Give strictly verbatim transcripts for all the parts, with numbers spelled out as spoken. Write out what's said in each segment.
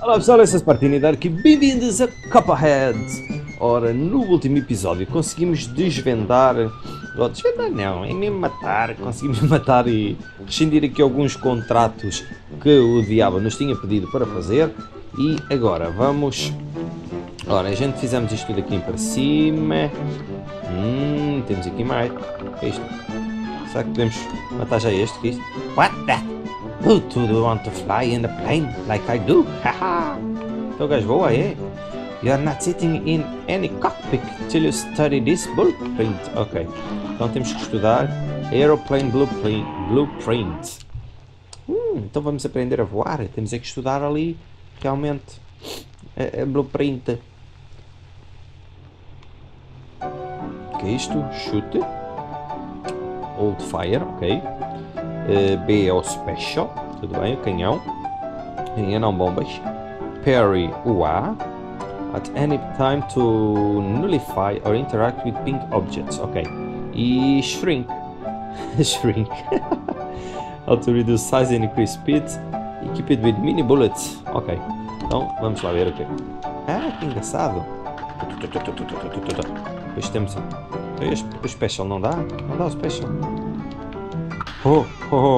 Olá pessoal, essa é a Spartini Dark e bem-vindos a Cuphead! Ora, no último episódio conseguimos desvendar... Oh, desvendar não, é mesmo matar. Conseguimos matar e rescindir aqui alguns contratos que o diabo nos tinha pedido para fazer. E agora vamos... Ora, a gente fizemos isto tudo aqui para cima. Hum, temos aqui mais. O que é isto? Será que podemos matar já este? Que é isto? What the... Who do you want to fly in a plane like I do? Haha! Então o gajo voa, é? You are not sitting in any cockpit till you study this blueprint. Ok. Então temos que estudar Aeroplane Blueprint. blueprint. Hum, então vamos aprender a voar. Temos é que estudar ali realmente a, a blueprint. O que é isto? Chute. Old Fire, ok. Uh, B é o Special, tudo bem, o canhão. E não bombas. Parry, o A. At any time to nullify or interact with pink objects, ok. E Shrink. Shrink. How to reduce size and increase speed. Equip it with mini bullets. Ok. Então vamos lá ver o okay. Ah, que engraçado. Depois temos o Special, não dá? Não dá o Special. Oh, oh, oh.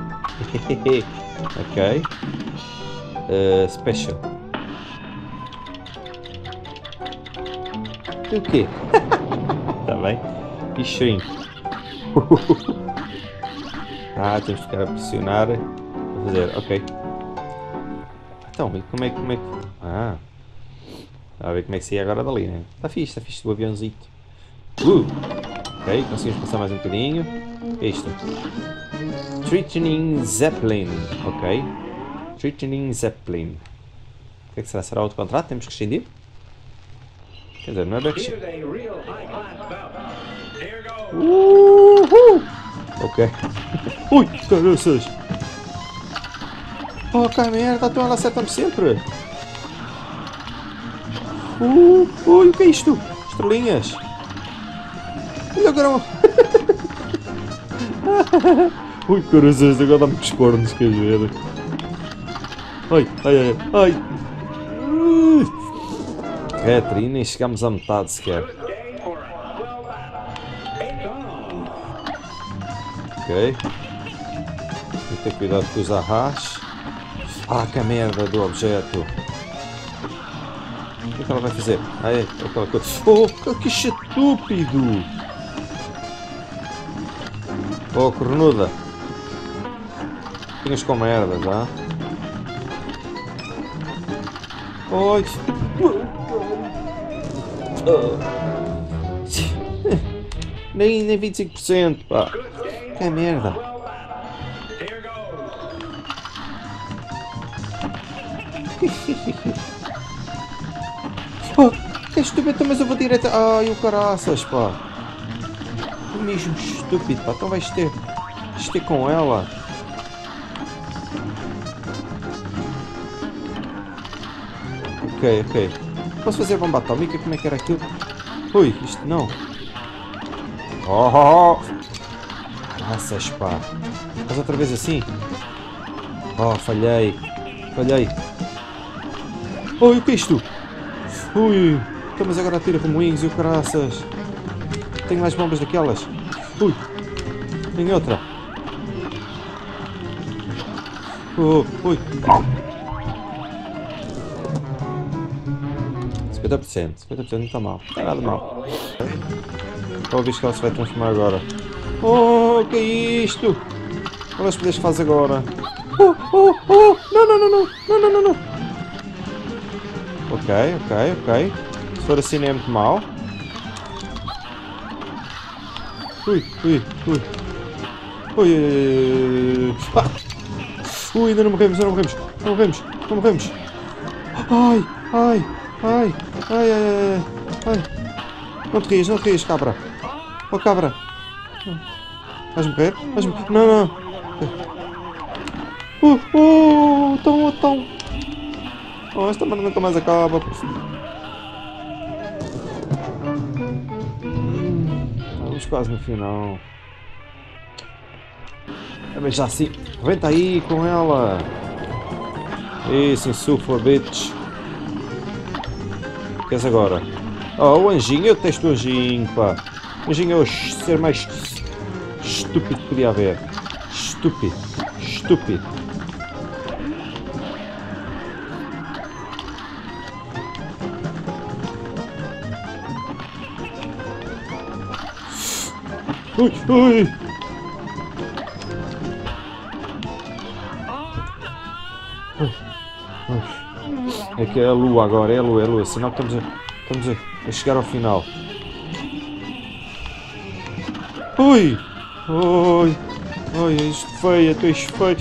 Ok. Uh, special. O quê? Tá bem. E shrink. Ah, temos que ficar a pressionar. A fazer, ok. Então, como é, como é que... Ah. A ver como é que saía agora dali, né? Tá fixe, tá fixe o aviãozito. Uh. Ok, conseguimos passar mais um bocadinho. O que é isto? Threatening Zeppelin. Ok. Threatening Zeppelin. O que é que será? Será outro contrato? Temos que rescindir? Quer dizer, não é bem rescindir. Uhul! Ok. Ui, caroças! Oh, que merda! Então ela acerta-me sempre! Uh, ui, o que é isto? Estrelinhas! Olha agora! Ui, corações, agora dá-me os cornos, queres ver? Ai, ai, ai, ai! Catherine, nem chegamos à metade sequer. Ok. Tem que ter cuidado com os arras. Ah, que merda do objeto! O que é que ela vai fazer? Ah, é aquela coisa. Oh, que estúpido! Oh, cornuda! Tinhas com merda, já? Oi! Nem, nem vinte e cinco por cento, pá! Que merda! Oh, que estúpido, mas eu vou direto... Ai, o caraças, pá! Que mesmo estúpido, pá! Então vais ter... Vais ter com ela! Ok, ok. Posso fazer bomba atómica? Como é que era aquilo? Ui, isto não. Oh, oh, oh. Nossa, pá. Faz outra vez assim. Oh, falhei. Falhei. Ui, o que é isto? Ui. Então, mas agora tira remoinhos e o caraças. Tenho mais bombas daquelas. Ui. Tem outra. Oh, ui. cinquenta por cento, cinquenta por cento não está mal, não está nada mal. Qual vez que ela se vai transformar agora? Oh, que é isto? Olha os poderes que faz agora. Oh, oh, oh, não, não, não, não, não, não, não, não. Ok, ok, ok. Se for assim não é muito mal. Ui, ui, ui. Ui, ui, ui. Ah. Ui, ainda não morremos, ainda não morremos, não morremos, não morremos. Ai, ai. Ai, ai, ai, ai, ai. Não te rias, não te rias, cabra. Oh, cabra. Vais morrer? Vais morrer? Não, não. Uh, uh, tão, tão. Oh, esta merda nunca mais acaba. Hum, estamos quase no final. É bem já assim. Vem aí com ela. Isso, insufla, bitch. O que és agora? Oh, o anjinho, eu testo o anjinho, pá. O anjinho é o ser mais estúpido que podia haver. Estúpido. Estúpido. Ui, ui. É que é a lua agora, é a lua, é a lua. Sinal que estamos a, estamos a, a chegar ao final. Ui! Ui! Ui, és feia, tu és feia.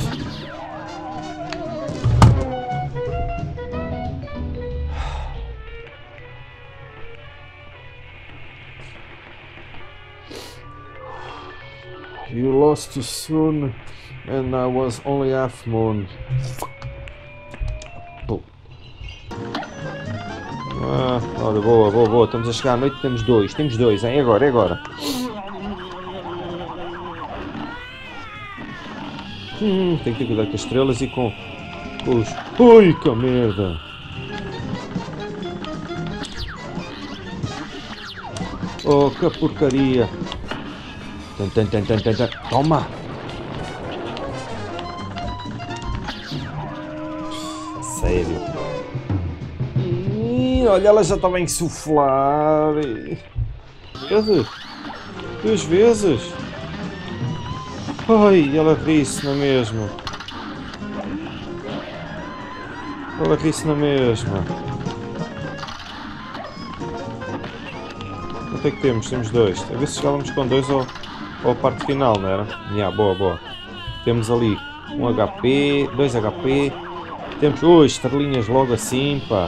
You lost too soon and I was only half moon. Pô. Ah, olha, boa, boa, boa. Estamos a chegar à noite, temos dois. Temos dois, hein? É agora, é agora. Hum, tem que ter cuidado com as estrelas e com, com os... Ui, que merda! Oh, que porcaria! Tan, tan, tan, tan, tan, tan. Toma! Sério? Ih, olha, ela já estava a insuflar. Cadê? Duas vezes? Ai, ela ri-se na mesma. Ela ri-se na mesma. Quanto é que temos? Temos dois. A ver se chegávamos com dois ao, ao parte final, não era? Yeah, boa, boa. Temos ali um H P, dois H P. Temos... Ui, estrelinhas logo assim, pá.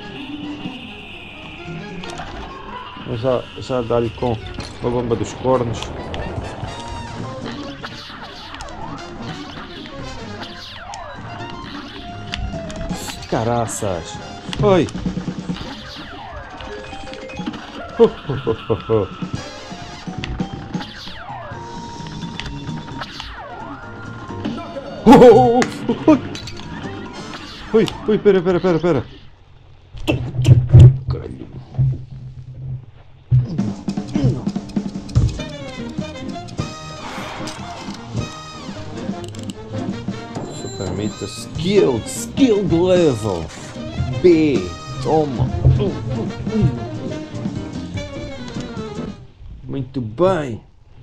Mas já, já dá-lhe com a bomba dos cornos. Caraças! Oi! Oh, oh, oh, oh, oh. Oh, oh, oh, oh. Ui, ui, pera, pera, pera, pera. Caralho. Super Meter Skilled, Skilled Level B. Toma. Muito bem.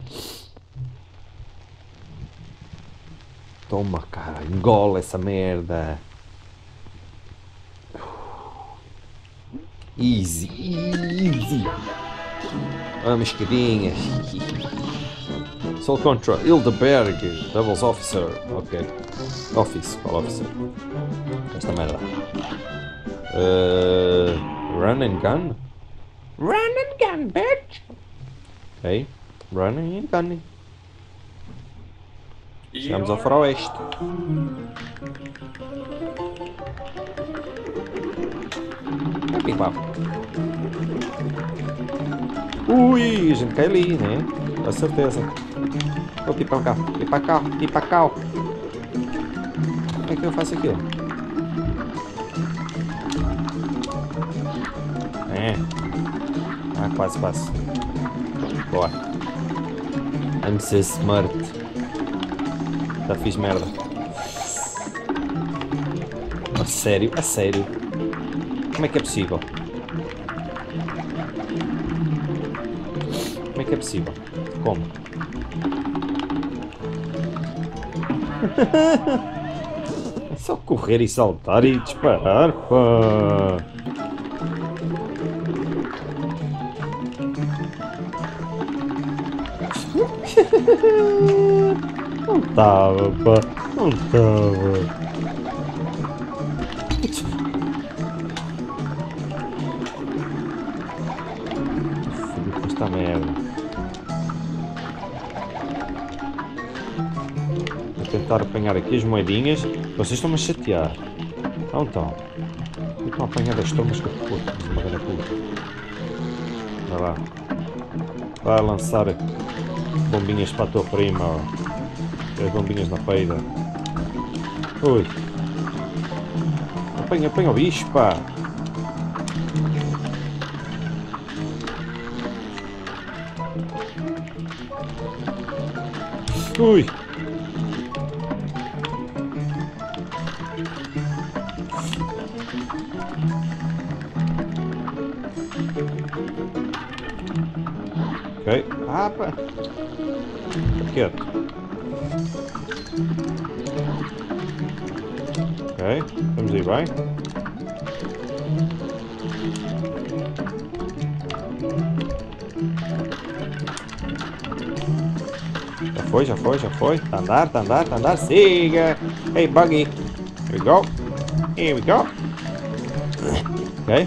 Toma, cara, engola essa merda. Easy, easy. Ah, mascarinhas. Soul Control, Hildeberg, Doubles Officer. Ok. Office, qual Officer? Esta merda. Uh, run and Gun? Run and Gun, bitch! Ok. Running and Gunning. Chegamos ao faroeste. Pipa. Ui, a gente cai ali, né? Com certeza. Vou pipa cá, pipa cá, pipa cá. Como é que eu faço aquilo? É. Ah, quase, quase. Boa. I'm so smart. Já fiz merda. A sério? A sério? Como é que é possível? Como é que é possível? Como? É só correr e saltar e disparar, pá. Não estava, pá. Não estava. Esta merda. Vou tentar apanhar aqui as moedinhas. Vocês estão-me a chatear. Não estão. Estão a apanhar as tomas que eu puto. Uma grande puta. Vai lá. Vai lançar bombinhas para a tua prima. Ó. As bombinhas na peida. Ui. apanha, apanha o bicho, pá. Ui. Ok. Ah, pá. Quieto. Ok. Vamos aí bem. Já foi, já foi, já foi. Tá a andar, tá a andar, tá a andar. Siga. Hey, buggy. Here we go. Here we go. Ok.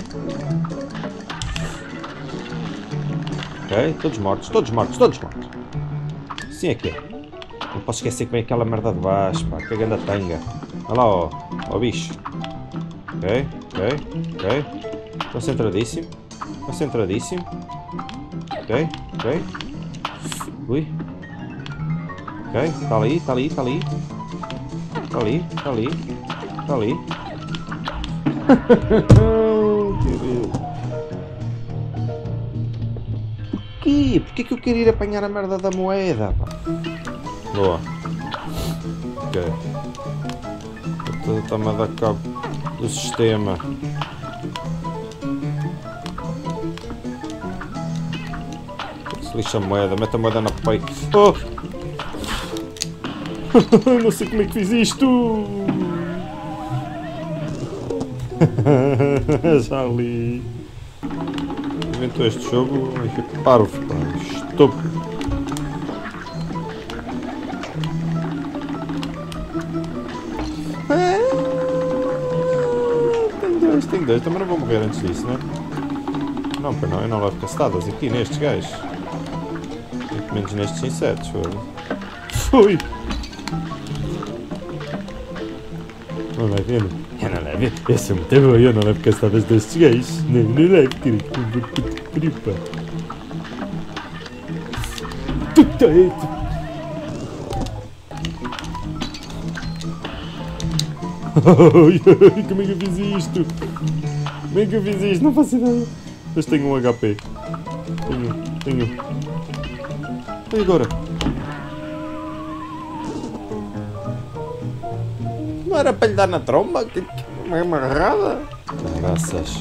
Ok, todos mortos, todos mortos, todos mortos. Sim é que é. Não posso esquecer que vem aquela merda de baixo, pá. Que ganda tanga. Olha lá, ó. Ó bicho. Ok, ok, ok. Concentradíssimo. Concentradíssimo. Ok, ok. Ui. Ok, tá ali, tá ali, tá ali. Tá ali, tá ali. Tá ali. Porquê? Porquê que eu quero ir apanhar a merda da moeda, pá? Boa. Ok. Está-me a dar cabo do sistema. Se lixa a moeda, mete a moeda na peito. Oh! Não sei como é que fiz isto! Já li. Inventou este jogo e fico parvo, pá. Estúpido. Ah, tenho dois, tenho dois. Também não vou morrer antes disso, né? Não, pois não, eu não levo castadas aqui nestes gajos. Muito menos nestes insetos, foi. Fui! Não leve, eu não, eu não levo. Eu sou muito bom, eu não levo castadas destes gajos. Não, não levo, querido. Tripa. Puta eita! Como é que eu fiz isto? Como é que eu fiz isto? Não faço ideia. Mas tenho um H P. Tenho, tenho. E agora? Não era para lhe dar na tromba? Que, que uma amarrada? Graças.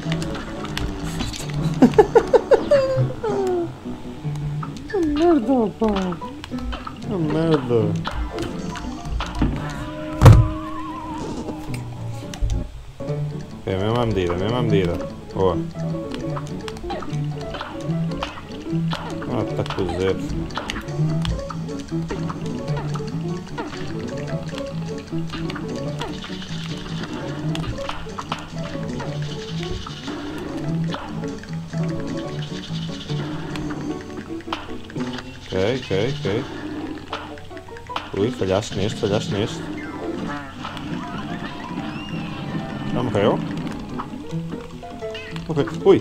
Que merda, pá. Que merda. É a mesma medida, a mesma medida. Boa. Ah, tá cozeiro. Ok, ok, ok. Ui, falhaste neste, falhaste neste. Já morreu? Ok, ui!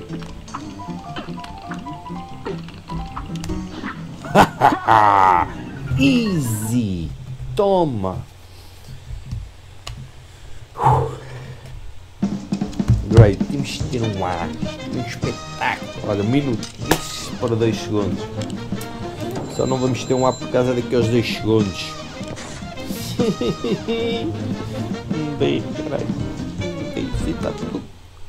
Easy! Toma! Great, temos de ter um ar, um espetáculo. Olha, um minuto, isso para dois segundos. Só não vamos ter um ar por causa daqueles dois segundos. Um beijo, caralho. Um beijo, fita tudo.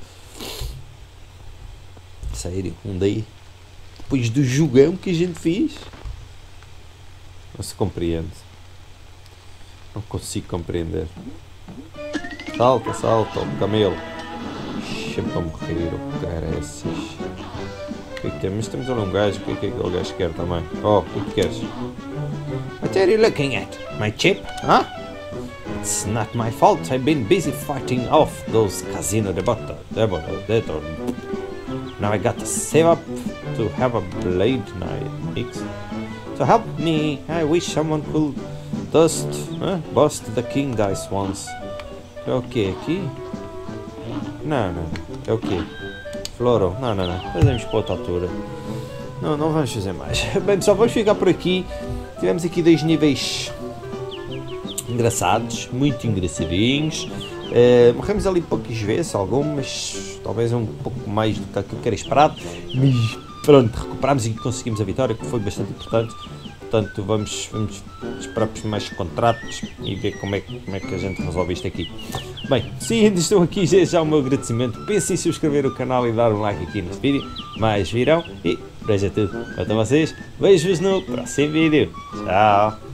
Sério, um day. Depois do jogão que a gente fez. Não se compreende. Não consigo compreender. Salta, salta, o camelo. Sempre a morrer, o caraças. O que é que temos? Temos ali um gajo. O que é que aquele gajo quer também? Oh, o que é que queres? What are you looking at? My chip? Huh? It's not my fault. I've been busy fighting off those casino debater. Debater. Now I got to save up to have a blade knife. So help me. I wish someone could dust, huh? Bust the king dice once. É o que aqui? Não, não. É o que? Floro? Não, não, não. Fazemos para outra altura. Não, não vamos fazer mais. Bem, pessoal, vamos ficar por aqui. Tivemos aqui dois níveis engraçados, muito engraçadinhos. Uh, morremos ali poucas vezes, algumas, talvez um pouco mais do que aquilo que era esperado, mas pronto, recuperámos e conseguimos a vitória, que foi bastante importante. Portanto, vamos, vamos esperar por mais contratos e ver como é, como é que a gente resolve isto aqui. Bem, se ainda estão aqui, já, já o meu agradecimento. Pensem em subscrever o canal e dar um like aqui neste vídeo. Mais virão e por hoje é tudo. Quanto a vocês, vejo-vos no próximo vídeo. Tchau!